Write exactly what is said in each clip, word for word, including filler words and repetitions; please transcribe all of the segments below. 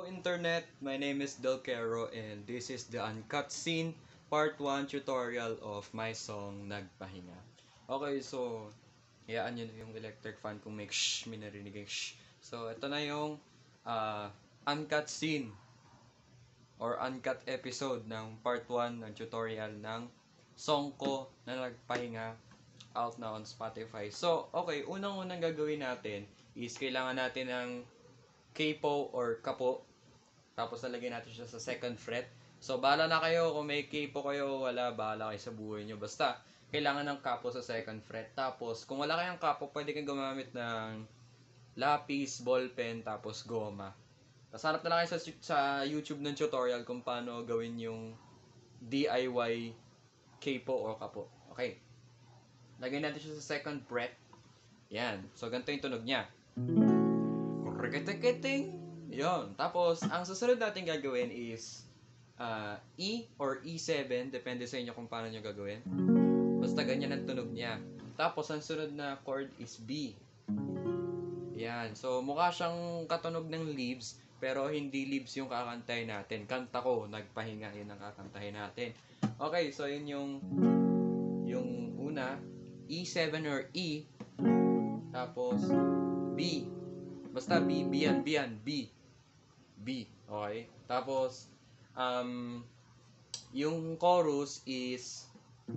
Internet, my name is Del Caro and this is the Uncut Scene Part one tutorial of my song Nagpahinga. Okay, so hayaan nyo na yung electric fan kung may shh, may narinig yung shh. So ito na yung uh, Uncut Scene or Uncut episode ng Part one ng tutorial ng song ko na Nagpahinga, out na on Spotify. So, okay, unang-unang gagawin natin is kailangan natin ng capo or kapo. Tapos nalagyan natin siya sa second fret. So, bahala na kayo kung may capo kayo, wala, bahala kayo sa buhay nyo. Basta, kailangan ng kapo sa second fret. Tapos, kung wala kayong kapo, pwede kayong gumamit ng lapis, ballpen, tapos goma. Tapos, hanap na lang kayo sa, sa YouTube ng tutorial kung paano gawin yung D I Y capo o kapo. Okay. Lagyan natin siya sa second fret. Yan. So, ganito yung tunog niya. Reketeketing. Yon. Tapos, ang susunod natin gagawin is uh, E or E seven. Depende sa inyo kung paano nyo gagawin. Basta ganyan ang tunog niya. Tapos, ang sunod na chord is B. Yan. So, mukha siyang katunog ng leaves, pero hindi leaves yung kakantahin natin. Kanta ko, Nagpahinga, yun ang kakantahin natin. Okay, so yun yung yung una, E seven or E. Tapos, B. Basta B, B yan, B yan, B. B, okay? Tapos, um, yung chorus is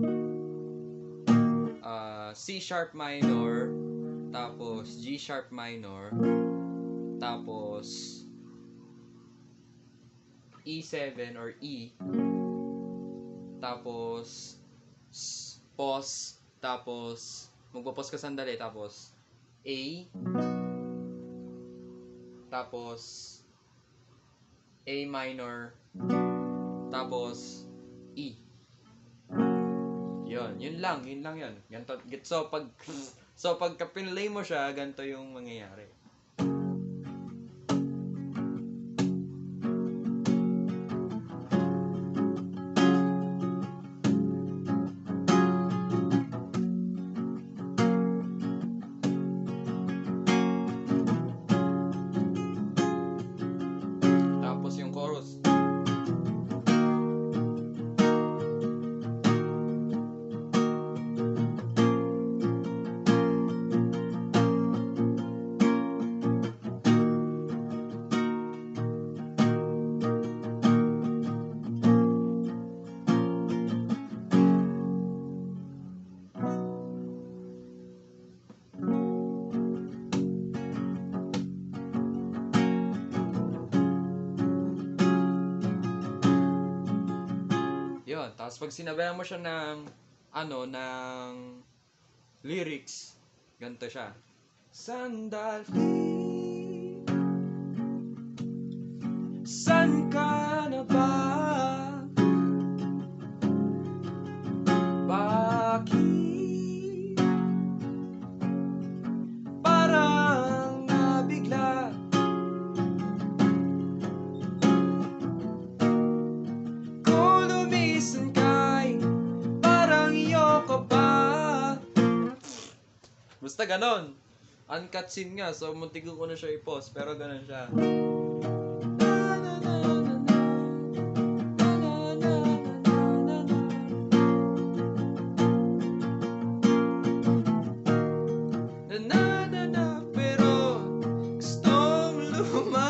uh, C sharp minor, tapos G sharp minor, tapos E seven or E, tapos pause, tapos magpo-pause ka sandali, tapos A, tapos A minor, tapos E. Yun, yun lang, yun lang yun. Ganto, so pag so pagka pinlay mo siya, ganito yung mangyayari. Yun, tapos pag sinabayan mo siya ng ano, ng lyrics, ganito siya. Sandali, san ka na ba? Bakit parang nabigla? Basta ganon. Uncut scene nga. So, muntigo ko na siya i-pause. Pero ganon siya. Na na na pero gustong luma.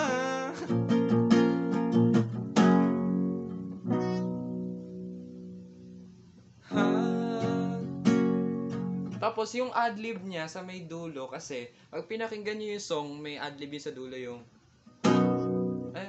Ha. Tapos yung adlib niya sa may dulo, kasi pag pinakinggan niyo yung song, may adlib yun sa dulo, yung eh,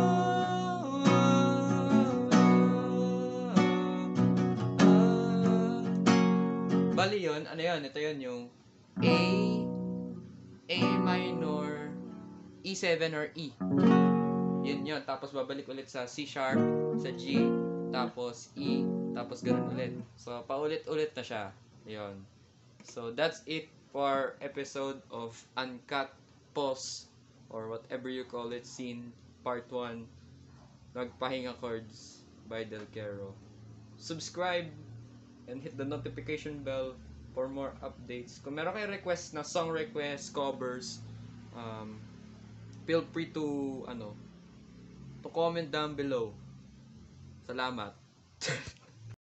bali yun, ano yun, ito yun yung A, A minor, E seven or E. Yun yun, tapos babalik ulit sa C sharp, sa G, tapos E, tapos ganun ulit. So, paulit-ulit na siya. Yun. So, that's it for episode of Uncut Pause or whatever you call it, scene part one, Nagpahinga Chords by Del Caro. Subscribe and hit the notification bell for more updates. Kung meron kayo request na song request, covers, um, feel free to ano comment down below. Salamat.